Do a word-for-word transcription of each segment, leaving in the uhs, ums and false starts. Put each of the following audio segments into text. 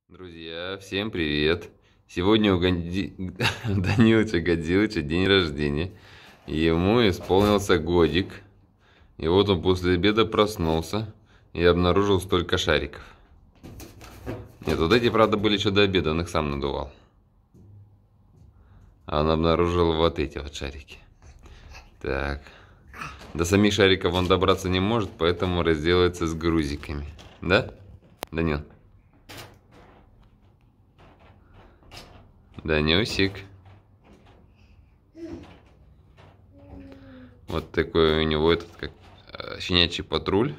Друзья, всем привет! Сегодня у Ганди... Данилыча Годзилыча день рождения. Ему исполнился годик. И вот он после обеда проснулся и обнаружил столько шариков. Нет, вот эти, правда, были еще до обеда, он их сам надувал. А он обнаружил вот эти вот шарики. Так. До самих шариков он добраться не может, поэтому разделается с грузиками. Да, Данил? Данюсик. Вот такой у него этот, как щенячий патруль.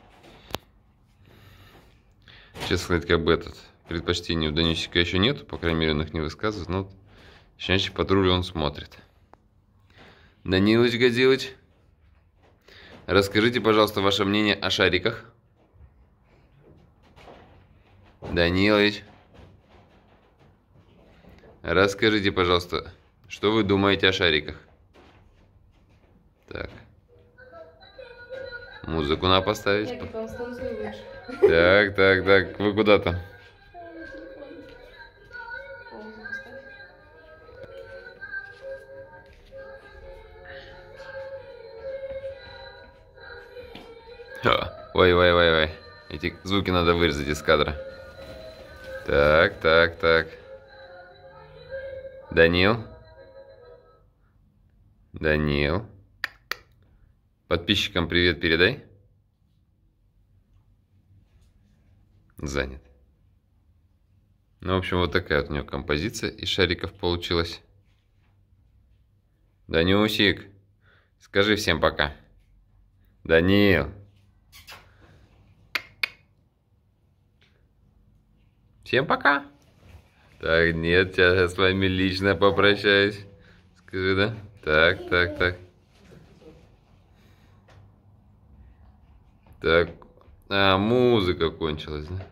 Честно сказать, как бы этот предпочтений у Данюсика еще нет, по крайней мере, он их не высказывает, но вот щенячий патруль он смотрит. Данилыч Годзилыч, расскажите, пожалуйста, ваше мнение о шариках. Данилыч, расскажите, пожалуйста, что вы думаете о шариках? Так. Музыку надо поставить. Так, так, так. Вы куда там? Ой, ой, ой, ой. Эти звуки надо вырезать из кадра. Так, так, так. Данил. Данил. Подписчикам привет передай. Занят. Ну, в общем, вот такая вот у него композиция из шариков получилась. Данюсик, скажи всем пока. Данил. Всем пока. Так, нет, я с вами лично попрощаюсь. Скажи, да? Так, так, так. Так. А, музыка кончилась, да?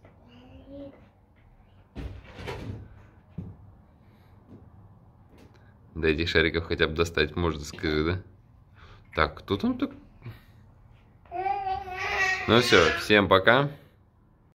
До этих шариков хотя бы достать можно, скажи, да? Так, кто там так? Ну все, всем пока.